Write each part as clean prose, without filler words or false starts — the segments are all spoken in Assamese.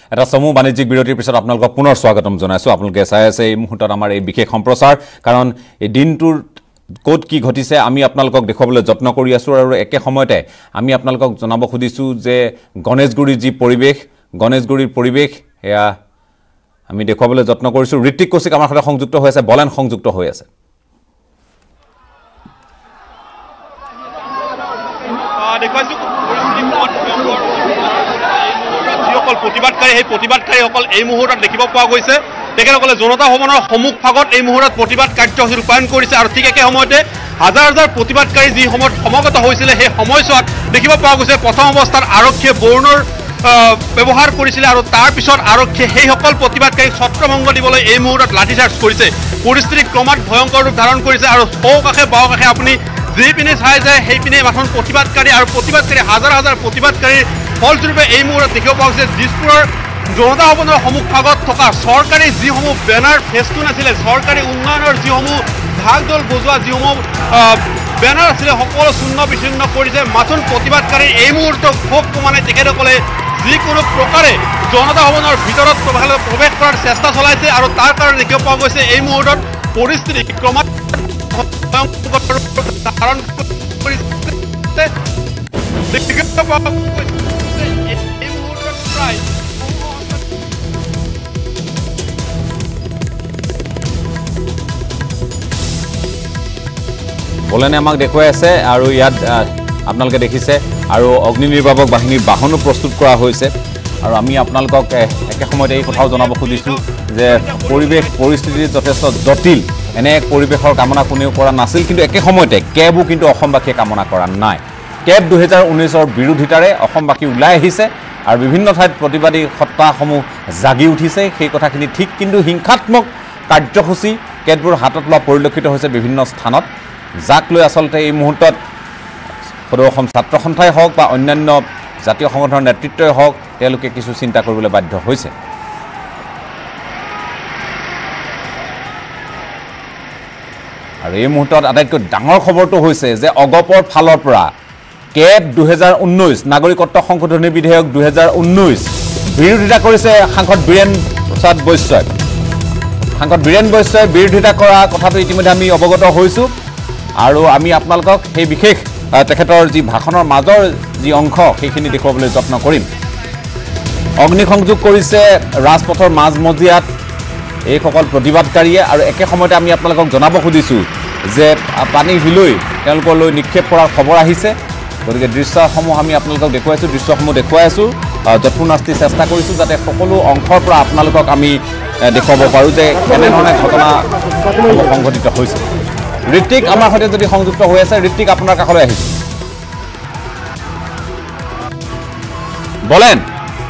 এটা সমূহ বাণিজ্যিক বিৰতিৰ পিছত আপোনালোকক পুনৰ স্বাগতম জনাইছোঁ। আপোনালোকে চাই আছে এই মুহূৰ্তত আমাৰ এই বিশেষ সম্প্ৰচাৰ, কাৰণ এই দিনটোৰ ক'ত কি ঘটিছে আমি আপোনালোকক দেখুৱাবলৈ যত্ন কৰি আছোঁ। আৰু একে সময়তে আমি আপোনালোকক জনাব খুজিছোঁ যে গণেশগুৰিৰ যি গণেশগুৰিৰ পৰিৱেশ এয়া আমি দেখুৱাবলৈ যত্ন কৰিছোঁ। ঋত্বিক কৌশিক আমাৰ সৈতে সংযুক্ত হৈ আছে, বলেন সংযুক্ত হৈ আছে। যিসকল প্ৰতিবাদকাৰী সেই প্ৰতিবাদকাৰীসকল এই মুহূৰ্তত দেখিব পোৱা গৈছে, তেখেতসকলে জনতা ভৱনৰ সন্মুখ ভাগত এই মুহূৰ্তত প্ৰতিবাদ কাৰ্যসূচী ৰূপায়ণ কৰিছে। আৰু ঠিক একে সময়তে হাজাৰ হাজাৰ প্ৰতিবাদকাৰী যি সময়ত সমগত হৈছিলে সেই সময়ছোৱাত দেখিব পোৱা গৈছে প্ৰথম অৱস্থাত আৰক্ষীয়ে বৰুণৰ ব্যৱহাৰ কৰিছিলে আৰু তাৰ পিছত আৰক্ষীয়ে সেইসকল প্ৰতিবাদকাৰীক ছত্ৰভংগ দিবলৈ এই মুহূৰ্তত লাঠিচাৰ্জ কৰিছে। পৰিস্থিতি ক্ৰমাৎ ভয়ংকৰ ৰূপ ধাৰণ কৰিছে আৰু সোঁকাষে বাওঁকাষে আপুনি যিপিনে চাই যায় সেইপিনে এখন প্ৰতিবাদকাৰী আৰু প্ৰতিবাদকাৰী হাজাৰ হাজাৰ প্ৰতিবাদকাৰীৰ ফলস্বৰূপে এই মুহূৰ্তত দেখিব পোৱা গৈছে দিছপুৰৰ জনতা ভৱনৰ সন্মুখ ভাগত থকা চৰকাৰী যিসমূহ বেনাৰ ফেষ্টুন আছিলে, চৰকাৰী উন্নয়নৰ যিসমূহ ঢাক ঢোল বজোৱা যিসমূহ বেনাৰ আছিলে সকলো চূৰ্ণ বিচ্ছিন্ন কৰিছে। মাথোন প্ৰতিবাদকাৰীৰ এই মুহূৰ্তত ক্ষোভ কমানে তেখেতসকলে যিকোনো প্ৰকাৰে জনতা ভৱনৰ ভিতৰত প্ৰৱেশ কৰাৰ চেষ্টা চলাইছে আৰু তাৰ কাৰণে দেখিব পোৱা গৈছে এই মুহূৰ্তত পৰিস্থিতি ক্ৰমাৎ ধাৰণ কৰিছে। এই মুহূৰ্তত প্ৰায় বলেনে আমাক দেখুৱাই আছে আৰু ইয়াত আপোনালোকে দেখিছে আৰু অগ্নি নিৰ্বাপক বাহিনীৰ বাহনো প্ৰস্তুত কৰা হৈছে। আৰু আমি আপোনালোকক একে সময়তে এই কথাও জনাব খুজিছোঁ যে পৰিস্থিতি যথেষ্ট জটিল, এনে এক পৰিৱেশৰ কামনা কোনেও কৰা নাছিল, কিন্তু একে সময়তে কেবো কিন্তু অসমবাসীয়ে কামনা কৰা নাই। কেব 2019ৰ বিৰোধিতাৰে অসমবাসী ওলাই আহিছে আৰু বিভিন্ন ঠাইত প্ৰতিবাদী সত্তাসমূহ জাগি উঠিছে, সেই কথাখিনি ঠিক। কিন্তু হিংসাত্মক কাৰ্যসূচী কেতবোৰ হাতত লোৱা পৰিলক্ষিত হৈছে বিভিন্ন স্থানত, যাক লৈ আচলতে এই মুহূৰ্তত সদৌ অসম ছাত্ৰ সন্থাই হওক বা অন্যান্য জাতীয় সংগঠনৰ নেতৃত্বই হওক তেওঁলোকে কিছু চিন্তা কৰিবলৈ বাধ্য হৈছে। আৰু এই মুহূৰ্তত আটাইতকৈ ডাঙৰ খবৰটো হৈছে যে অগপৰ ফালৰ পৰা কেব 2019 নাগৰিকত্ব সংশোধনী বিধেয়ক 2019 বিৰোধিতা কৰিছে সাংসদ বীৰেন প্ৰসাদ বৈশ্যই। সাংসদ বীৰেন বৈশ্যই বিৰোধিতা কৰা কথাটো ইতিমধ্যে আমি অৱগত হৈছোঁ আৰু আমি আপোনালোকক সেই বিশেষ তেখেতৰ যি ভাষণৰ মাজৰ যি অংশ সেইখিনি দেখুৱাবলৈ যত্ন কৰিম। অগ্নিসংযোগ কৰিছে ৰাজপথৰ মাজমজিয়াত এইসকল প্ৰতিবাদকাৰীয়ে আৰু একে সময়তে আমি আপোনালোকক জনাব খুজিছোঁ যে পানী হিলৈ তেওঁলোকলৈ নিক্ষেপ কৰাৰ খবৰ আহিছে। গতিকে দৃশ্যসমূহ আমি আপোনালোকক দৃশ্যসমূহ দেখুৱাই আছোঁ, যৎপৰোনাস্তি চেষ্টা কৰিছোঁ যাতে সকলো অংশৰ পৰা আপোনালোকক আমি দেখুৱাব পাৰোঁ যে কেনেধৰণে ঘটনা সংঘটিত হৈছে। ঋত্বিক আমাৰ সৈতে যদি সংযুক্ত হৈ আছে, ঋত্বিক আপোনাৰ কাষলৈ আহিছে। বলেন,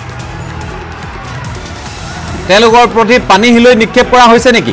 তেওঁলোকৰ প্ৰতি পানী হিলৈ নিক্ষেপ কৰা হৈছে নেকি?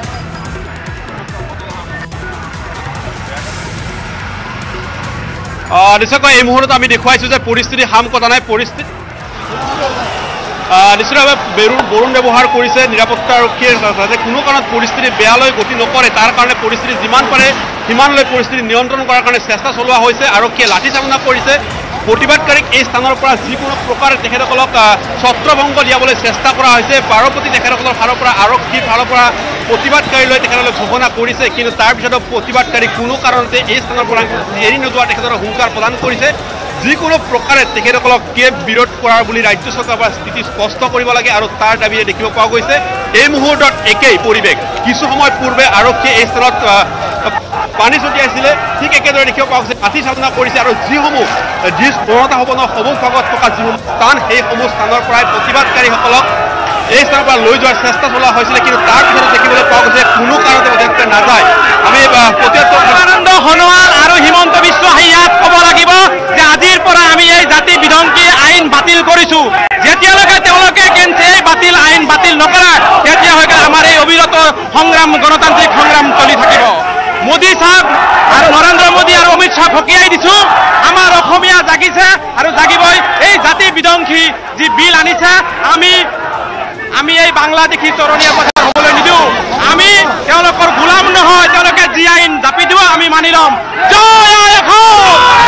নিশ্চয়কৈ এই মুহূৰ্তত আমি দেখুৱাইছোঁ যে পৰিস্থিতি হাম কটা নাই। পৰিস্থিতি নিশ্চিতভাৱে বৰুণ ব্যৱহাৰ কৰিছে নিৰাপত্তা আৰক্ষীয়ে যাতে কোনো কাৰণত পৰিস্থিতি বেয়ালৈ গতি নকৰে, তাৰ কাৰণে পৰিস্থিতি যিমান পাৰে সিমানলৈ পৰিস্থিতি নিয়ন্ত্ৰণ কৰাৰ কাৰণে চেষ্টা চলোৱা হৈছে। আৰক্ষীয়ে লাঠিচালনা কৰিছে প্ৰতিবাদকাৰীক এই স্থানৰ পৰা যিকোনো প্ৰকাৰে তেখেতসকলক ছত্ৰভংগ দিয়াবলৈ চেষ্টা কৰা হৈছে। পাৰপতি তেখেতসকলৰ ফালৰ পৰা আৰক্ষীৰ ফালৰ পৰা প্ৰতিবাদকাৰীলৈ তেখেতসকলে ঘোষণা কৰিছে, কিন্তু তাৰপিছতো প্ৰতিবাদকাৰী কোনো কাৰণতে এই স্থানৰ পৰা এৰি নোযোৱা তেখেতসকলক হুংকাৰ প্ৰদান কৰিছে। যিকোনো প্ৰকাৰে তেখেতসকলক কেব বিৰোধ কৰাৰ বুলি ৰাজ্য চৰকাৰৰ পৰা স্থিতি স্পষ্ট কৰিব লাগে আৰু তাৰ দাবীৰে দেখিব পোৱা গৈছে এই মুহূৰ্তত একেই পৰিৱেশ। কিছু সময় পূৰ্বে আৰক্ষীয়ে এই স্থানত পানী ছটিয়াইছিলে, ঠিক একেদৰে দেখিব পোৱা গৈছে লাঠি চালনা কৰিছে আৰু যিসমূহ জনতা ভৱনৰ সন্মুখ ভাগত থকা যিসমূহ স্থান সেইসমূহ স্থানৰ পৰাই প্ৰতিবাদকাৰীসকলক এই স্থানৰ পৰা লৈ যোৱাৰ চেষ্টা চলোৱা হৈছিলে, কিন্তু তাৰ পিছতো দেখিবলৈ পোৱা গৈছে কোনো কাৰণতে তেওঁলোকে নাযায়। আমি আনন্দ সোণোৱাল আৰু হিমন্ত বিশ্ব শৰ্মাক ক'ব লাগিব যে আজিৰ পৰা আমি এই জাতি বিধ্বংসী আইন বাতিল কৰিছোঁ। যেতিয়ালৈকে তেওঁলোকে এই বাতিল আইন বাতিল নকৰে তেতিয়ালৈকে আমাৰ এই অবিৰত সংগ্ৰাম গণতান্ত্ৰিক সংগ্ৰাম চলি থাকিব। মোদী চাহাব আৰু নৰেন্দ্ৰ মোদী আৰু অমিত শ্বাহ সকীয়াই দিছোঁ, আমাৰ অসমীয়া জাগিছে আৰু জাগিবই। এই জাতি বিধ্বংসী যি বিল আনিছে আমি এই বাংলাদেশী তৰণীয়া কথা হ'বলৈ নিদিওঁ। আমি তেওঁলোকৰ গোলাম নহয়, তেওঁলোকে যি আইন জাপি দিব আমি মানি ল'ম। জয়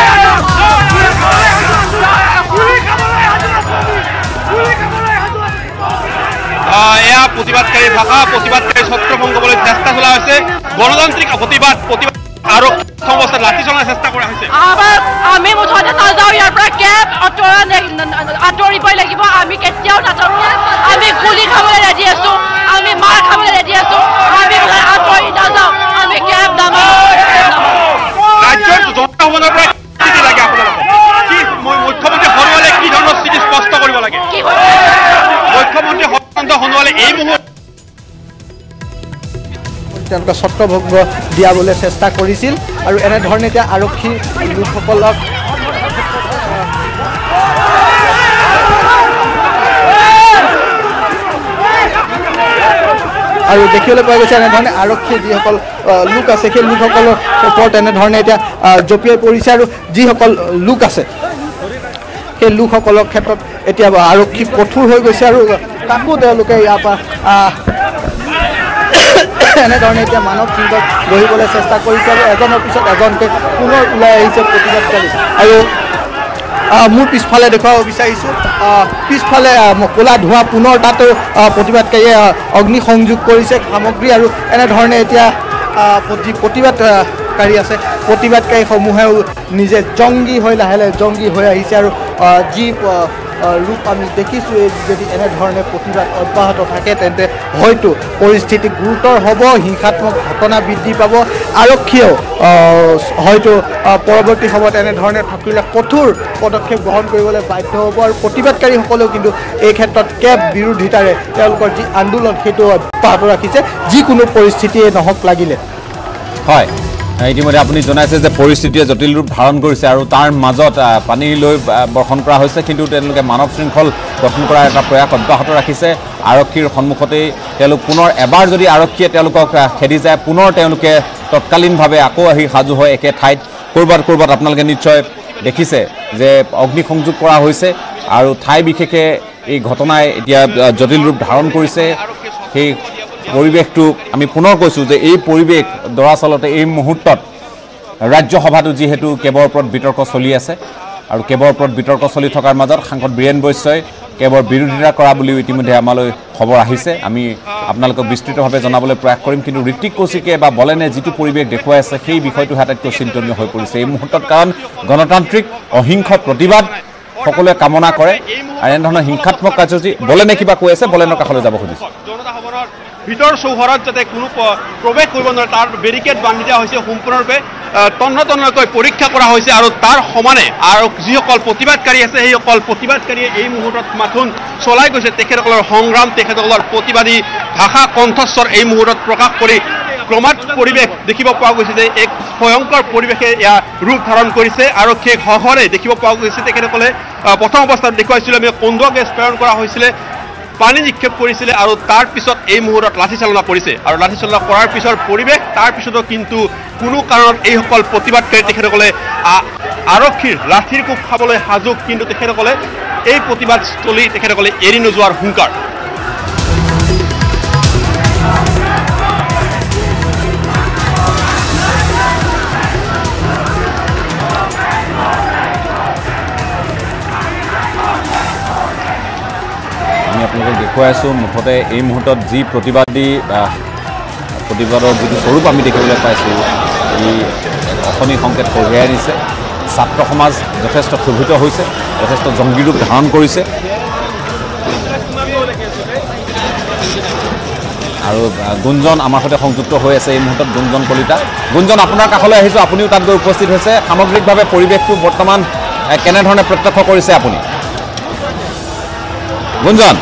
অসম। ভাষা প্ৰতিবাদকাৰী ছত্ৰভংগ কৰিবলৈ চেষ্টা চলোৱা হৈছে গণতান্ত্ৰিক প্ৰতিবাদ আৰু সমস্ত লাঠি চলোৱাৰ চেষ্টা কৰা হৈছে আমি মুঠতে নাযাওঁ ইয়াৰ পৰা কেব আঁতৰিবই লাগিব আমি কেতিয়াও নাযাওঁ আমি গুলি খাবলৈ ৰেডি আছো আমি মাৰ খাবলৈ ৰেডি আছো আমি আঁতৰি নাযাওঁ আমি কেব নামাওঁ ৰাজ্যৰ জনতা ভৱনৰ পৰা স্থিতি লাগে আপোনালোকক কি মুখ্যমন্ত্ৰী সনোৱালে কি ধৰণৰ স্থিতি স্পষ্ট কৰিব লাগে মুখ্যমন্ত্ৰী সৰ্বানন্দ সোণোৱালে এই মুহূৰ্তত তেওঁলোকে ছত্ৰভংগ দিয়াবলৈ চেষ্টা কৰিছিল আৰু এনেধৰণে এতিয়া আৰক্ষী লোকসকলক আৰু দেখিবলৈ পোৱা গৈছে এনেধৰণে আৰক্ষী যিসকল লোক আছে সেই লোকসকলৰ ওপৰত এনেধৰণে এতিয়া জঁপিয়াই পৰিছে আৰু যিসকল লোক আছে সেই লোকসকলৰ ক্ষেত্ৰত এতিয়া আৰক্ষী কঠোৰ হৈ গৈছে আৰু কাকো তেওঁলোকে ইয়াৰ পৰা এনেধৰণে এতিয়া মানৱ সিংহক বহিবলৈ চেষ্টা কৰিছে আৰু এজনৰ পিছত এজনকৈ পুনৰ ওলাই আহিছে প্ৰতিবাদকাৰী আৰু মোৰ পিছফালে দেখুৱাব বিচাৰিছোঁ পিছফালে ক'লা ধোঁৱা পুনৰ তাতো প্ৰতিবাদকাৰীয়ে অগ্নি সংযোগ কৰিছে সামগ্ৰী আৰু এনেধৰণে এতিয়া প্ৰতিবাদকাৰী আছে প্ৰতিবাদকাৰীসমূহেও নিজে জংগী হৈ লাহে লাহে জংগী হৈ আহিছে আৰু যি ৰূপ আমি দেখিছোঁ যদি এনেধৰণে প্ৰতিবাদ অব্যাহত থাকে তেন্তে হয়তো পৰিস্থিতি গুৰুতৰ হ'ব হিংসাত্মক ঘটনা বৃদ্ধি পাব আৰক্ষীয়েও হয়তো পৰৱৰ্তী সময়ত এনেধৰণে থাকিলে কঠোৰ পদক্ষেপ গ্ৰহণ কৰিবলৈ বাধ্য হ'ব আৰু প্ৰতিবাদকাৰীসকলেও কিন্তু এই ক্ষেত্ৰত কেব বিৰোধিতাৰে তেওঁলোকৰ যি আন্দোলন সেইটো অব্যাহত ৰাখিছে যিকোনো পৰিস্থিতিয়ে নহওক লাগিলে হয় ইতিমধ্যে আপুনি জনাইছে যে পৰিস্থিতিয়ে জটিল ৰূপ ধাৰণ কৰিছে আৰু তাৰ মাজত পানী লৈ বৰ্ষণ কৰা হৈছে কিন্তু তেওঁলোকে মানৱ শৃংখল গঠন কৰাৰ এটা প্ৰয়াস অব্যাহত ৰাখিছে আৰক্ষীৰ সন্মুখতেই তেওঁলোক পুনৰ এবাৰ যদি আৰক্ষীয়ে তেওঁলোকক খেদি যায় পুনৰ তেওঁলোকে তৎকালীনভাৱে আকৌ আহি সাজু হয় একে ঠাইত ক'ৰবাত আপোনালোকে নিশ্চয় দেখিছে যে অগ্নিসংযোগ কৰা হৈছে আৰু ঠাই বিশেষে এই ঘটনাই এতিয়া জটিল ৰূপ ধাৰণ কৰিছে সেই পৰিৱেশটো আমি পুনৰ কৈছোঁ যে এই পৰিৱেশ দৰাচলতে এই মুহূৰ্তত ৰাজ্যসভাটো যিহেতু কেবৰ ওপৰত বিতৰ্ক চলি আছে আৰু কেবৰ ওপৰত বিতৰ্ক চলি থকাৰ মাজত সাংসদ বীৰেন বৈশ্যই কেবৰ বিৰোধিতা কৰা বুলিও ইতিমধ্যে আমালৈ খবৰ আহিছে আমি আপোনালোকক বিস্তৃতভাৱে জনাবলৈ প্ৰয়াস কৰিম কিন্তু ঋত্বিক কৌশিকে বা বলেনে যিটো পৰিৱেশ দেখুৱাই আছে সেই বিষয়টো আটাইতকৈ চিন্তনীয় হৈ পৰিছে এই মুহূৰ্তত কাৰণ গণতান্ত্ৰিক অহিংস প্ৰতিবাদ সকলোৱে কামনা কৰে আৰু এনেধৰণৰ হিংসাত্মক কাৰ্যসূচী বলেনে কিবা কৈ আছে বলেনৰ কাষলৈ যাব খুজিছোঁ জনতা ভৱনৰ ভিতৰ চৌহদত যাতে কোনো প্ৰৱেশ কৰিব নোৱাৰে তাৰ বেৰিকেড বান্ধি দিয়া হৈছে সম্পূৰ্ণৰূপে তন্নতন্নকৈ পৰীক্ষা কৰা হৈছে আৰু তাৰ সমানে আৰু যিসকল প্ৰতিবাদকাৰী আছে সেইসকল প্ৰতিবাদকাৰীয়ে এই মুহূৰ্তত মাথোন চলাই গৈছে তেখেতসকলৰ সংগ্ৰাম তেখেতসকলৰ প্ৰতিবাদী ভাষা কণ্ঠস্বৰ এই মুহূৰ্তত প্ৰকাশ কৰি ক্ৰমাৎ পৰিৱেশ দেখিব পোৱা গৈছে যে এক ভয়ংকৰ পৰিৱেশে ইয়াৰ ৰূপ ধাৰণ কৰিছে আৰক্ষীয়ে ঘহৰে দেখিব পোৱা গৈছে তেখেতসকলে প্ৰথম অৱস্থাত দেখুৱাইছিলোঁ আমি কন্দুৱা গেছ প্ৰেৰণ কৰা হৈছিলে পানী নিক্ষেপ কৰিছিলে আৰু তাৰ পিছত এই মুহূৰ্তত লাঠি চালনা কৰিছে আৰু লাঠি চালনা কৰাৰ পিছৰ পৰিৱেশ তাৰ পিছতো কিন্তু কোনো কাৰণত এইসকল প্ৰতিবাদকাৰী তেখেতসকলে আৰক্ষীৰ লাঠিৰ কোব খাবলৈ সাজু কিন্তু তেখেতসকলে এই প্ৰতিবাদস্থলী তেখেতসকলে এৰি নোযোৱাৰ হুংকাৰ আমি আপোনালোকক দেখুৱাই আছোঁ মুঠতে এই মুহূৰ্তত যি প্ৰতিবাদৰ যিটো স্বৰূপ আমি দেখিবলৈ পাইছোঁ ই অশনি সংকেত কঢ়িয়াই আনিছে ছাত্ৰ সমাজ যথেষ্ট ক্ষোভিত হৈছে যথেষ্ট জংগী ৰূপ ধাৰণ কৰিছে আৰু গুঞ্জন আমাৰ সৈতে সংযুক্ত হৈ আছে এই মুহূৰ্তত গুঞ্জন কলিতা গুঞ্জন আপোনাৰ কাষলৈ আহিছোঁ আপুনিও তাত গৈ উপস্থিত হৈছে সামগ্ৰিকভাৱে পৰিৱেশটো বৰ্তমান কেনেধৰণে প্ৰত্যক্ষ কৰিছে আপুনি গুঞ্জন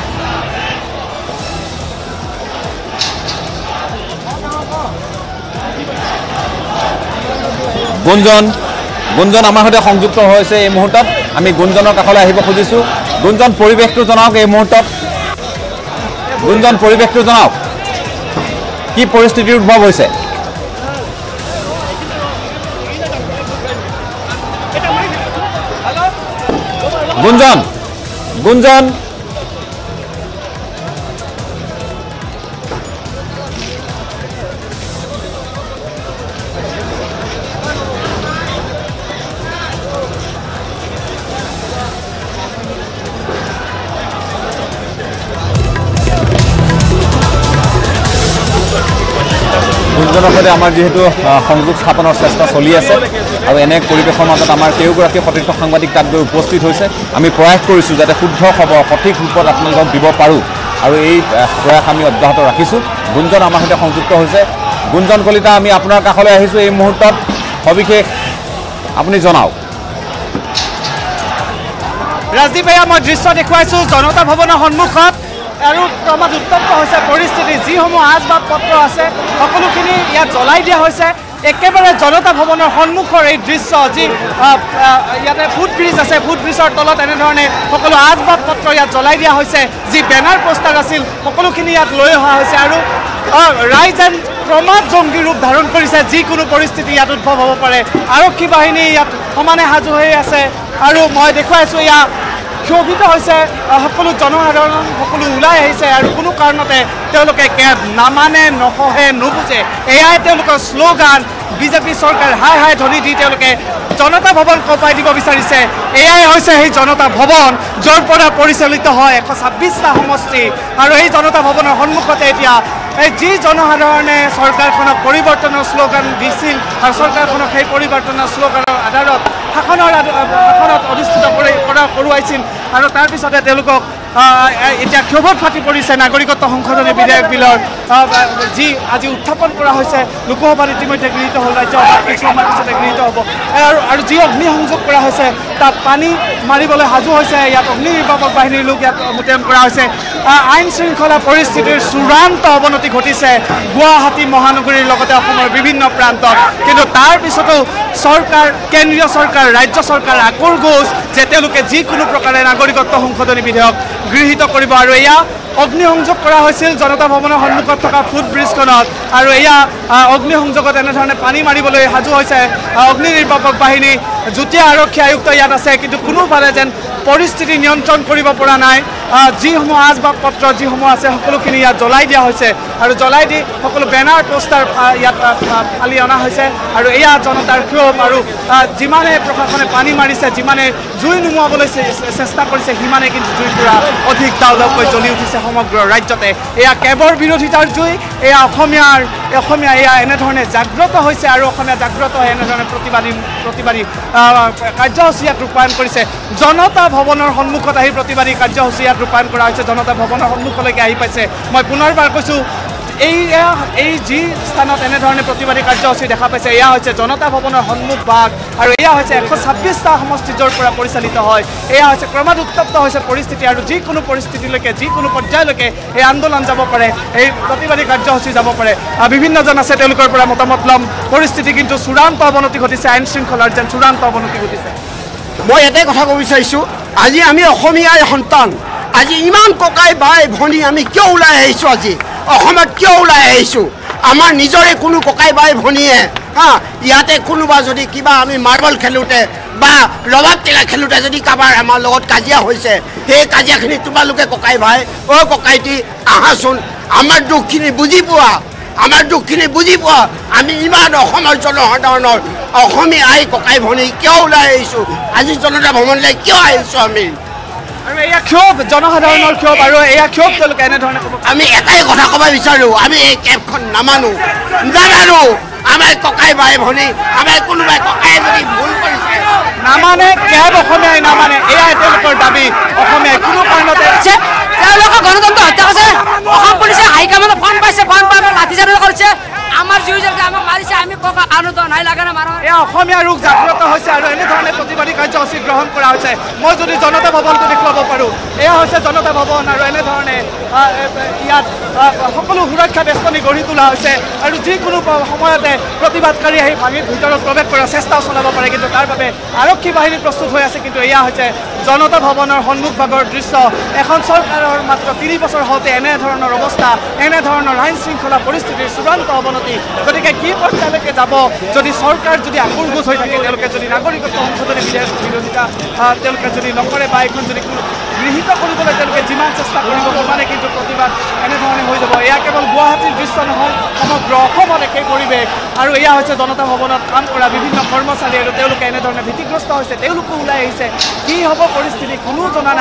গুঞ্জন আমাৰ সৈতে সংযুক্ত হৈছে এই মুহূৰ্তত আমি গুঞ্জনৰ কাষলৈ আহিব খুজিছোঁ গুঞ্জন পৰিৱেশটো জনাওক এই মুহূৰ্তত গুঞ্জন পৰিৱেশটো জনাওক কি পৰিস্থিতিৰ উদ্ভৱ হৈছে গুঞ্জন গুঞ্জনৰ সৈতে আমাৰ যিহেতু সংযোগ স্থাপনৰ চেষ্টা চলি আছে আৰু এনে পৰিৱেশৰ মাজত আমাৰ কেইগৰাকী সতীৰ্থ সাংবাদিক তাত গৈ উপস্থিত হৈছে আমি প্ৰয়াস কৰিছোঁ যাতে শুদ্ধ খবৰ সঠিক ৰূপত আপোনালোকক দিব পাৰোঁ আৰু এই প্ৰয়াস আমি অব্যাহত ৰাখিছোঁ গুঞ্জন আমাৰ সৈতে সংযুক্ত হৈছে গুঞ্জন কলিতা আমি আপোনাৰ কাষলৈ আহিছোঁ এই মুহূৰ্তত সবিশেষ আপুনি জনাওক ৰাজদীপ ভাইয়া মই দৃশ্য দেখুৱাইছোঁ জনতা ভৱনৰ সন্মুখত আৰু ক্ৰমাৎ উত্তপ্ত হৈছে পৰিস্থিতি যিসমূহ আচবাব পত্ৰ আছে সকলোখিনি ইয়াত জ্বলাই দিয়া হৈছে একেবাৰে জনতা ভৱনৰ সন্মুখৰ এই দৃশ্য যি ইয়াতে ফুটব্ৰিজ আছে ফুটব্ৰিজৰ তলত এনেধৰণে সকলো আচবাব পত্ৰ ইয়াত জ্বলাই দিয়া হৈছে যি বেনাৰ পোষ্টাৰ আছিল সকলোখিনি ইয়াত লৈ অহা হৈছে আৰু ৰাইজ এণ্ড ক্ৰমাৎ জংগী ৰূপ ধাৰণ কৰিছে যিকোনো পৰিস্থিতি ইয়াত উদ্ভৱ হ'ব পাৰে আৰক্ষী বাহিনী ইয়াত সমানে সাজু হৈ আছে আৰু মই দেখুৱাইছোঁ ইয়াত ক্ষোভিত হৈছে সকলো জনসাধাৰণ সকলো ওলাই আহিছে আৰু কোনো কাৰণতে তেওঁলোকে কেব নামানে নসহে নুবুজে এয়াই তেওঁলোকৰ শ্লোগান বিজেপি চৰকাৰ হাই হাই ধ্বনি দি তেওঁলোকে জনতা ভৱন কঁপাই দিব বিচাৰিছে এয়াই হৈছে সেই জনতা ভৱন য'ৰ পৰা পৰিচালিত হয় 126টা সমষ্টি আৰু এই জনতা ভৱনৰ সন্মুখতে এতিয়া এই যি জনসাধাৰণে চৰকাৰখনক পৰিৱৰ্তনৰ শ্লোগান দিছিল আৰু চৰকাৰখনক সেই পৰিৱৰ্তনৰ শ্লোগানৰ আধাৰত শাসনত অনুষ্ঠিত কৰোৱাইছিল আৰু তাৰপিছতে তেওঁলোকক এতিয়া ক্ষোভত ফাটি পৰিছে নাগৰিকত্ব সংশোধনী বিধেয়ক বিলৰ যি উত্থাপন কৰা হৈছে লোকসভাত ইতিমধ্যে গৃহীত হ'ল ৰাজ্যসভাত কিছু সময়ৰ পিছতে গৃহীত হ'ব আৰু যি অগ্নিসংযোগ কৰা হৈছে তাত পানী মাৰিবলৈ সাজু হৈছে ইয়াত অগ্নি নিৰ্বাপক বাহিনীৰ লোক ইয়াত মোতায়েন কৰা হৈছে আইন শৃংখলা পৰিস্থিতিৰ চূড়ান্ত অৱনতি ঘটিছে গুৱাহাটী মহানগৰীৰ লগতে অসমৰ বিভিন্ন প্ৰান্তত কিন্তু তাৰ পিছতো চৰকাৰ কেন্দ্ৰীয় চৰকাৰ ৰাজ্য চৰকাৰ আকোৰগোজ যে তেওঁলোকে যিকোনো প্ৰকাৰে নাগৰিকত্ব সংশোধনী বিধেয়ক গৃহীত কৰিব আৰু এয়া অগ্নিসংযোগ কৰা হৈছিল জনতা ভৱনৰ সন্মুখত থকা ফুটব্ৰিজখনত আৰু এয়া অগ্নিসংযোগত এনেধৰণে পানী মাৰিবলৈ সাজু হৈছে অগ্নি নিৰ্বাপক বাহিনী যুটীয়া আৰক্ষী আয়ুক্ত ইয়াত আছে কিন্তু কোনোফালে যেন পৰিস্থিতি নিয়ন্ত্ৰণ কৰিব পৰা নাই যিসমূহ আচবাব পত্ৰ যিসমূহ আছে সকলোখিনি ইয়াত জ্বলাই দিয়া হৈছে আৰু জ্বলাই দি সকলো বেনাৰ পোষ্টাৰ ইয়াত ফালি অনা হৈছে আৰু এয়া জনতাৰ ক্ষোভ আৰু যিমানে প্ৰশাসনে পানী মাৰিছে যিমানে জুই নুমুৱাবলৈ চেষ্টা কৰিছে সিমানে কিন্তু জুইৰ পৰা অধিক দাউদাউকৈ জ্বলি উঠিছে সমগ্ৰ ৰাজ্যতে এয়া কেবৰ বিৰোধিতাৰ জুই এয়া অসমীয়া এয়া এনেধৰণে জাগ্ৰত হৈছে আৰু অসমীয়া জাগ্ৰত হৈ এনেধৰণে প্ৰতিবাদী কাৰ্যসূচী ইয়াত ৰূপায়ণ কৰিছে জনতা ভৱনৰ সন্মুখত আহি প্ৰতিবাদী কাৰ্যসূচী ইয়াত ৰূপায়ণ কৰা হৈছে জনতা ভৱনৰ সন্মুখলৈকে আহি পাইছে মই পুনৰবাৰ কৈছোঁ এই যি স্থানত এনেধৰণে প্ৰতিবাদী কাৰ্যসূচী দেখা পাইছে এয়া হৈছে জনতা ভৱনৰ সন্মুখ ভাগ আৰু এয়া হৈছে 126টা সমষ্টি য'ৰ পৰা পৰিচালিত হয় এয়া হৈছে ক্ৰমাৎ উত্তপ্ত হৈছে পৰিস্থিতি আৰু যিকোনো পৰিস্থিতিলৈকে যিকোনো পৰ্যায়লৈকে এই আন্দোলন যাব পাৰে এই প্ৰতিবাদী কাৰ্যসূচী যাব পাৰে বিভিন্নজন আছে তেওঁলোকৰ পৰা মতামত ল'ম পৰিস্থিতি কিন্তু চূড়ান্ত অৱনতি ঘটিছে আইন শৃংখলাৰ যেন চূড়ান্ত অৱনতি ঘটিছে মই এটাই কথা ক'ব বিচাৰিছোঁ আজি আমি অসমীয়াৰ সন্তান আজি ইমান ককাই ভাই ভনী আমি কিয় ওলাই আহিছোঁ আজি অসমত কিয় ওলাই আহিছোঁ আমাৰ নিজৰে কোনো ককাই ভাই ভনীয়ে ইয়াতে কোনোবা যদি কিবা আমি মাৰ্বল খেলোঁতে বা ৰবাব টেঙা খেলোঁতে যদি কাৰোবাৰ আমাৰ লগত কাজিয়া হৈছে সেই কাজিয়াখিনি তোমালোকে ককাই ভাই ককাইটি আহাচোন আমাৰ দুখখিনি বুজি পোৱা আমি ইমান অসমৰ জনসাধাৰণৰ অসমীয়া আই ককাই ভনী কিয় ওলাই আহিছোঁ আজি জনতা ভৱনলৈ কিয় আহিছোঁ আমি আৰু এয়া ক্ষোভ জনসাধাৰণৰ ক্ষোভ আৰু এয়া ক্ষোভ তেওঁলোকে এনেধৰণে আমি এটাই কথা ক'ব বিচাৰোঁ আমি এই কেবখন নামানো আমাৰ ককাই ভাই ভনী আমাৰ কোনোবাই ককাই যদি ভুল কৰিছে নামানে কেব অসমীয়াই নামানে এয়াই তেওঁলোকৰ দাবী অসমীয়াই কোনো কাৰণতে তেওঁলোকে গণতন্ত্ৰ হত্যা কৰিছে অসম পুলিচে হাইকমাণ্ডত ফোন পাইছে ফোন পাই লাঠিচাৰ্জ কৰিছে আমাৰ জুইজলকে আমাক মাৰিছে আমি ককা কাৰণতো নাই লাগে না মাৰা এয়া অসমীয়া ৰূপ জাগ্ৰত হৈছে আৰু এনেধৰণে প্ৰতিবাদী কাৰ্যসূচী গ্ৰহণ কৰা হৈছে মই যদি জনতা ভৱনটো দেখুৱাব পাৰোঁ এয়া হৈছে জনতা ভৱন আৰু এনেধৰণে ইয়াত সকলো সুৰক্ষা বেষ্টনী গঢ়ি তোলা হৈছে আৰু যিকোনো সময়তে প্ৰতিবাদকাৰী আহি ভাঙিৰ ভিতৰত প্ৰৱেশ কৰাৰ চেষ্টাও চলাব পাৰে কিন্তু তাৰ বাবে আৰক্ষী বাহিনী প্ৰস্তুত হৈ আছে কিন্তু এয়া হৈছে জনতা ভৱনৰ সন্মুখভাগৰ দৃশ্য এখন চৰকাৰৰ মাত্ৰ 3 বছৰ হওঁতে এনেধৰণৰ অৱস্থা এনেধৰণৰ আইন শৃংখলা পৰিস্থিতিৰ চূড়ান্ত অৱনতি গতিকে কি পৰ্যায়লৈকে যাব যদি চৰকাৰ যদি আকোৰগোজ হৈ থাকে তেওঁলোকে যদি নাগৰিকত্ব সংশোধনী বিৰোধিতা তেওঁলোকে যদি নকৰে বা এইখন যদি গৃহীত কৰিবলৈ তেওঁলোকে যিমান চেষ্টা কৰিব সিমানে কিন্তু প্ৰতিবাদ এনেধৰণে হৈ যাব এয়া কেৱল গুৱাহাটীৰ দৃশ্য নহয় সমগ্ৰ অসমত একেই পৰিৱেশ আৰু এয়া হৈছে জনতা ভৱনত কাম কৰা বিভিন্ন কৰ্মচাৰী আৰু তেওঁলোকে এনেধৰণে ভীতিগ্ৰস্ত হৈছে তেওঁলোকো ওলাই আহিছে কি হ'ব পৰিস্থিতি কোনো জনা নাই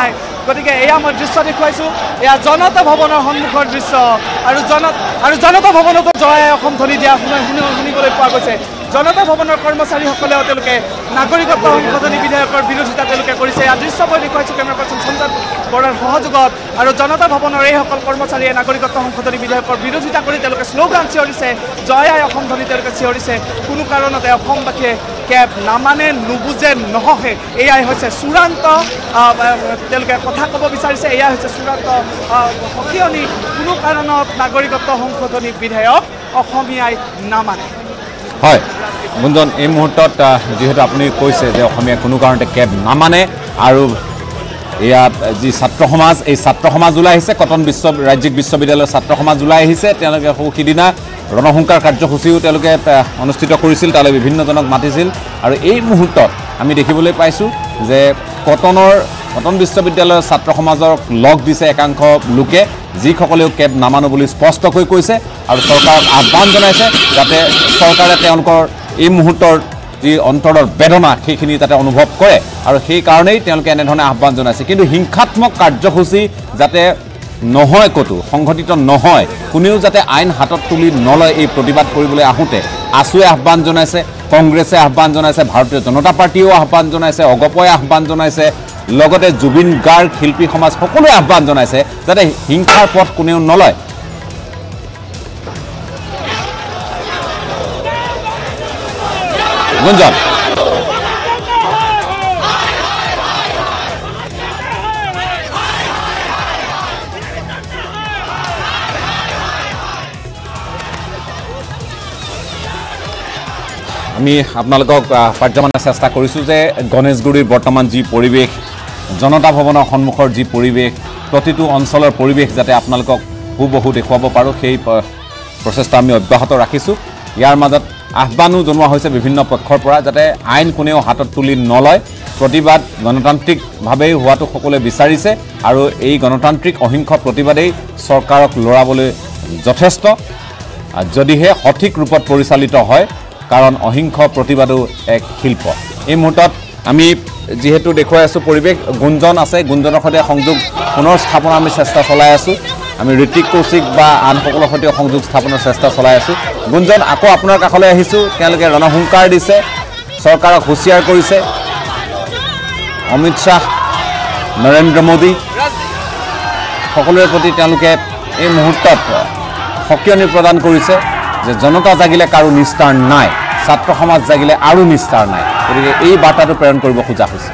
গতিকে এয়া মই দৃশ্য দেখুৱাইছোঁ এয়া জনতা ভৱনৰ সন্মুখৰ দৃশ্য আৰু জনতা ভৱনতো জয় অসম ধ্বনি দিয়া শুনিবলৈ পোৱা গৈছে জনতা ভৱনৰ কৰ্মচাৰীসকলেও তেওঁলোকে নাগৰিকত্ব সংশোধনী বিধেয়কৰ বিৰোধিতা তেওঁলোকে কৰিছে এয়া দৃশ্য মই দেখুৱাইছোঁ কেমেৰা পাৰ্চন সঞ্জয় বৰাৰ সহযোগত আৰু জনতা ভৱনৰ এইসকল কৰ্মচাৰীয়ে নাগৰিকত্ব সংশোধনী বিধেয়কৰ বিৰোধিতা কৰি তেওঁলোকে শ্লোগান চিঞৰিছে জয় আই অসম ধ্বনি তেওঁলোকে চিঞৰিছে কোনো কাৰণতে অসমবাসীয়ে কেব নামানে নুবুজে নহহে এয়াই হৈছে চূড়ান্ত তেওঁলোকে কথা ক'ব বিচাৰিছে এয়াই হৈছে চূড়ান্ত সকিয়নি কোনো কাৰণত নাগৰিকত্ব সংশোধনী বিধেয়ক অসমীয়াই নামানে হয় গুঞ্জন এই মুহূৰ্তত যেহেতু আপুনি কৈছে যে অসমীয়া কোনো কাৰণতে কেব নামানে আৰু ইয়াত যি ছাত্ৰ সমাজ এই ছাত্ৰ সমাজ ওলাই আহিছে কটন ৰাজ্যিক বিশ্ববিদ্যালয়ৰ ছাত্ৰ সমাজ ওলাই আহিছে তেওঁলোকে সিদিনা ৰণসংকাৰ কাৰ্যসূচীও তেওঁলোকে অনুষ্ঠিত কৰিছিল তালৈ বিভিন্নজনক মাতিছিল আৰু এই মুহূৰ্তত আমি দেখিবলৈ পাইছোঁ যে কটন বিশ্ববিদ্যালয়ৰ ছাত্ৰ সমাজক লগ দিছে একাংশ লোকে যিসকলেও কেব নামানো বুলি স্পষ্টকৈ কৈছে আৰু চৰকাৰক আহ্বান জনাইছে যাতে চৰকাৰে তেওঁলোকৰ এই মুহূৰ্তৰ যি অন্তৰৰ বেদনা সেইখিনি যাতে অনুভৱ কৰে আৰু সেই কাৰণেই তেওঁলোকে এনেধৰণে আহ্বান জনাইছে কিন্তু হিংসাত্মক কাৰ্যসূচী যাতে নহয় কতো সংঘটিত নহয় কোনেও যাতে আইন হাতত তুলি নলয় এই প্ৰতিবাদ কৰিবলৈ আহোঁতে আছুৱে আহ্বান জনাইছে কংগ্ৰেছে আহ্বান জনাইছে ভাৰতীয় জনতা পাৰ্টীয়েও আহ্বান জনাইছে অগপই আহ্বান জনাইছে লগতে জুবিন গাৰ্গ শিল্পী সমাজ সকলোৱে আহ্বান জনাইছে যাতে হিংসাৰ পথ কোনেও নলয় গুঞ্জন আমি আপোনালোকক পাৰ্যমানে চেষ্টা কৰিছোঁ যে গণেশগুৰিৰ বৰ্তমান যি পৰিৱেশ জনতা ভৱনৰ সন্মুখৰ যি পৰিৱেশ প্ৰতিটো অঞ্চলৰ পৰিৱেশ যাতে আপোনালোকক হুবহু দেখুৱাব পাৰোঁ সেই প্ৰচেষ্টা আমি অব্যাহত ৰাখিছোঁ ইয়াৰ মাজত আহ্বানো জনোৱা হৈছে বিভিন্ন পক্ষৰ পৰা যাতে আইন কোনেও হাতত তুলি নলয় প্ৰতিবাদ গণতান্ত্ৰিকভাৱে হোৱাটো সকলোৱে বিচাৰিছে আৰু এই গণতান্ত্ৰিক অহিংস প্ৰতিবাদেই চৰকাৰক লৰাবলৈ যথেষ্ট যদিহে সঠিক ৰূপত পৰিচালিত হয় কাৰণ অহিংস প্ৰতিবাদো এক শিল্প এই মুহূৰ্তত আমি যেহেতু দেখুৱাই আছোঁ পৰিৱেশ গুঞ্জন আছে গুঞ্জনৰ সৈতে সংযোগ পুনৰ স্থাপনৰ আমি চেষ্টা চলাই আছোঁ আমি ঋতিক কৌশিক বা আনসকলৰ সৈতে সংযোগ স্থাপনৰ চেষ্টা চলাই আছোঁ গুঞ্জন আকৌ আপোনাৰ কাষলৈ আহিছোঁ তেওঁলোকে ৰণসংকাৰ দিছে চৰকাৰক হুঁচিয়াৰ কৰিছে অমিত শ্বাহ নৰেন্দ্ৰ মোদী সকলোৰে প্ৰতি তেওঁলোকে এই মুহূৰ্তত সকিয়নি প্ৰদান কৰিছে যে জনতা জাগিলে কাৰো নিস্তাৰ নাই ছাত্ৰ সমাজ জাগিলে আৰু নিস্তাৰ নাই গতিকে এই বাৰ্তাটো প্ৰেৰণ কৰিব খোজা হৈছে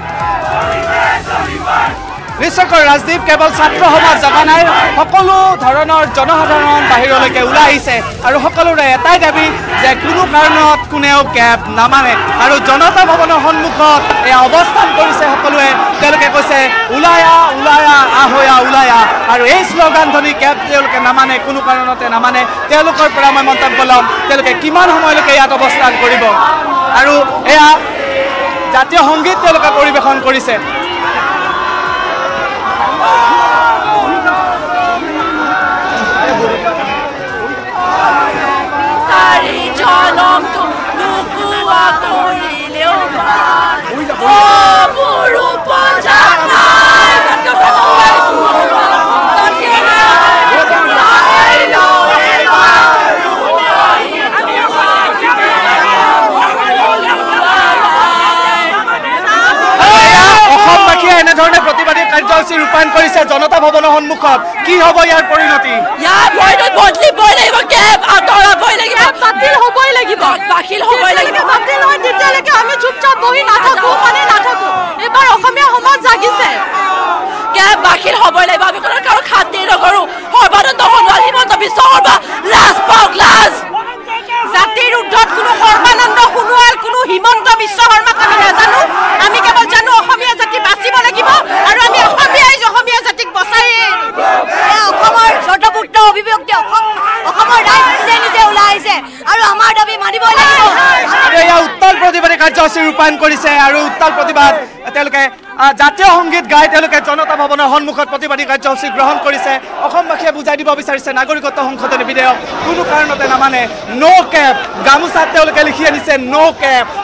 নিশ্চয়কৈ ৰাজদীপ কেৱল ছাত্ৰ সমাজ জগা নাই সকলো ধৰণৰ জনসাধাৰণ বাহিৰলৈকে ওলাই আহিছে আৰু সকলোৰে এটাই দাবী যে কোনো কাৰণত কোনেও কেব নামানে আৰু জনতা ভৱনৰ সন্মুখত এয়া অৱস্থান কৰিছে সকলোৱে তেওঁলোকে কৈছে ওলাই আহয়া ওলাই আৰু এই শ্লোগান ধ্বনি কেব তেওঁলোকে নামানে কোনো কাৰণতে নামানে তেওঁলোকৰ পৰা মই মন্তব্য ল'ম তেওঁলোকে কিমান সময়লৈকে ইয়াত অৱস্থান কৰিব আৰু এয়া জাতীয় সংগীত তেওঁলোকে পৰিৱেশন কৰিছে এনেধৰণে প্ৰতিবাদী কাৰ্যসূচী ৰূপায়ণ কৰিছে জনতা ভৱনৰ সন্মুখত কি হ'ব ইয়াৰ পৰিণতি বদলিবই লাগিব কেব আঁতৰাবই লাগিব বাতিল হ'বই লাগিব বাতিল হয় তেতিয়ালৈকে আমি চুপচাপ বহি নাথাকো এবাৰ অসমীয়া সমাজ জাগিছে কেব বাতিল হ'বই লাগিব আমি কোনো কাৰো খাতিৰ নকৰোঁ সৰ্বানন্দ সোণোৱাল হিমন্ত বিশ্ব শৰ্মা লাজ পাওক লাজ জাতিৰ ঊৰ্ধত কোনো সৰ্বানন্দ সোণোৱাল কোনো হিমন্ত বিশ্ব শৰ্মাক আমি নাজানো আমি কেৱল জানো অসমীয়া জাতি বাচিব লাগিব আৰু আমি অসমীয়া জাতিক বচাই অসমৰ স্বতঃপুত্ৰ অভিব্যক্তি অসমৰ ৰাইজ নিজে ওলাই আহিছে আৰু আমাৰ দাবী মানিবই লাগিব এয়া উত্তাল প্ৰতিবাদী কাৰ্যসূচী ৰূপায়ণ কৰিছে আৰু উত্তাল প্ৰতিবাদ তেওঁলোকে জাতীয় সংগীত গাই তেওঁলোকে জনতা ভৱনৰ সন্মুখত প্ৰতিবাদী কাৰ্যসূচী গ্ৰহণ কৰিছে অসমবাসীয়ে বুজাই দিব বিচাৰিছে নাগৰিকত্ব সংশোধনী বিধেয়ক কোনো কাৰণতে নামানে ন' কেব গামোচাত তেওঁলোকে লিখি আনিছে ন' কেব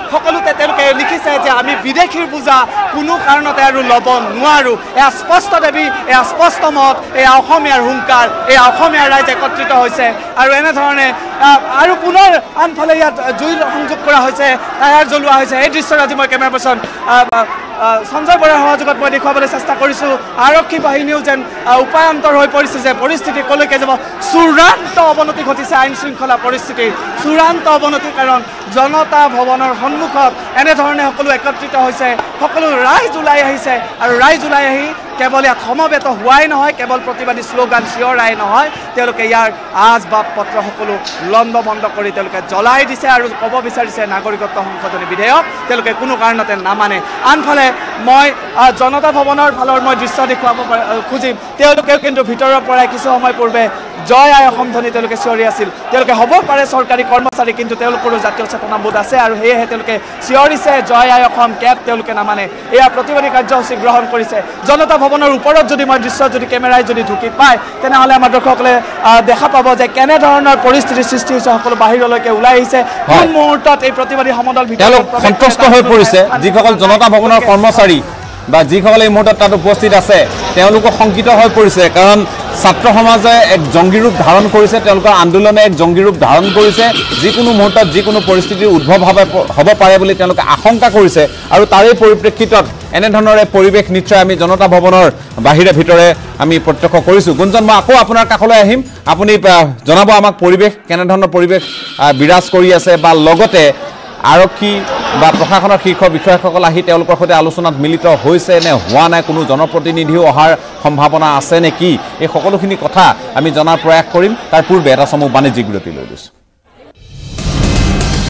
সকলোতে তেওঁলোকে লিখিছে যে আমি বিদেশীৰ পূজা কোনো কাৰণতে আৰু ল'ব নোৱাৰোঁ। এয়া স্পষ্ট দাবী, এয়া স্পষ্ট মত, এয়া অসমীয়াৰ হুংকাৰ, এয়া অসমীয়াৰ ৰাইজ একত্ৰিত হৈছে আৰু এনেধৰণে আৰু পুনৰ আনফালে ইয়াত জুই সংযোগ কৰা হৈছে, টায়াৰ জ্বলোৱা হৈছে। এই দৃশ্যত আজি মই কেমেৰা পাৰ্চন সঞ্জয় বৰাৰ সহযোগত মই দেখুৱাবলৈ চেষ্টা কৰিছোঁ। আৰক্ষী বাহিনীও যেন উপায়ন্তৰ হৈ পৰিছে যে পৰিস্থিতি কলৈকে যাব। চূড়ান্ত অৱনতি ঘটিছে আইন শৃংখলা পৰিস্থিতিৰ, চূড়ান্ত অৱনতি। কাৰণ জনতা ভৱনৰ সন্মুখত এনেধৰণে সকলো একত্ৰিত হৈছে, সকলো ৰাইজ ওলাই আহিছে আৰু ৰাইজ ওলাই আহি কেৱল ইয়াত সমবেত হোৱাই নহয়, কেৱল প্ৰতিবাদী শ্লোগান চিঞৰাই নহয়, তেওঁলোকে ইয়াৰ আচবাব পত্ৰ সকলো লণ্ড বন্ধ কৰি তেওঁলোকে জ্বলাই দিছে আৰু ক'ব বিচাৰিছে নাগৰিকত্ব সংশোধনী বিধেয়ক তেওঁলোকে কোনো কাৰণতে নামানে। আনফালে মই জনতা ভৱনৰ ফালৰ মই দৃশ্য দেখুৱাব খুজিম। তেওঁলোকেও কিন্তু ভিতৰৰ পৰাই কিছু সময় পূৰ্বে জয় আই অসম ধ্বনি তেওঁলোকে চিঞৰি আছিল। তেওঁলোকে হ'ব পাৰে চৰকাৰী কৰ্মচাৰী, কিন্তু তেওঁলোকৰো জাতীয় চেতনাবোধ আছে আৰু সেয়েহে তেওঁলোকে চিঞৰিছে জয় আই অসম, কেব তেওঁলোকে নামানে। এয়া প্ৰতিবাদী কাৰ্যসূচী গ্ৰহণ কৰিছে। জনতা ভৱনৰ ওপৰত যদি মই দৃশ্য যদি কেমেৰাই যদি ঢুকি পায় তেনেহ'লে আমাৰ দৰ্শকসকলে দেখা পাব যে কেনেধৰণৰ পৰিস্থিতিৰ সৃষ্টি হৈছে। সকলো বাহিৰলৈকে ওলাই আহিছে। কোন মুহূৰ্তত এই প্ৰতিবাদী সমদল ভিতৰত সন্তুষ্ট হৈ পৰিছে। যিসকল জনতা ভৱনৰ কৰ্মচাৰী বা যিসকল এই মুহূৰ্তত তাত উপস্থিত আছে তেওঁলোকো শংকিত হৈ পৰিছে, কাৰণ ছাত্ৰ সমাজে এক জংগী ৰূপ ধাৰণ কৰিছে, তেওঁলোকৰ আন্দোলনে এক জংগী ৰূপ ধাৰণ কৰিছে। যিকোনো মুহূৰ্তত যিকোনো পৰিস্থিতিৰ উদ্ভৱ হ'ব পাৰে বুলি তেওঁলোকে আশংকা কৰিছে আৰু তাৰে পৰিপ্ৰেক্ষিতত এনেধৰণৰে পৰিৱেশ নিশ্চয় আমি জনতা ভৱনৰ বাহিৰে ভিতৰে আমি প্ৰত্যক্ষ কৰিছোঁ। গুঞ্জন, মই আকৌ আপোনাৰ কাষলৈ আহিম। আপুনি জনাব আমাক পৰিৱেশ কেনেধৰণৰ পৰিৱেশ বিৰাজ কৰি আছে, বা লগতে আৰক্ষী বা প্ৰশাসনৰ শীৰ্ষ বিষয়াসকল আহি তেওঁলোকৰ সৈতে আলোচনাত মিলিত হৈছে নে হোৱা নাই, কোনো জনপ্ৰতিনিধিও অহাৰ সম্ভাৱনা আছে নে কি, এই সকলোখিনি কথা আমি জনাৰ প্ৰয়াস কৰিম। তাৰ পূৰ্বে এটা চমু বাণিজ্যিক বিৰতি লৈ লৈছোঁ।